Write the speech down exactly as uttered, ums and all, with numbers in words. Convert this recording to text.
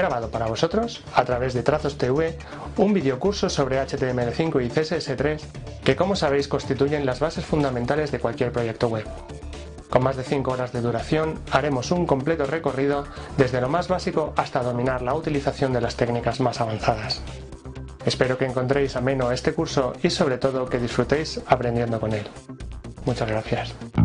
grabado para vosotros, a través de Trazos T V, un videocurso sobre H T M L cinco y C S S tres que, como sabéis, constituyen las bases fundamentales de cualquier proyecto web. Con más de cinco horas de duración, haremos un completo recorrido desde lo más básico hasta dominar la utilización de las técnicas más avanzadas. Espero que encontréis ameno este curso y sobre todo que disfrutéis aprendiendo con él. Muchas gracias.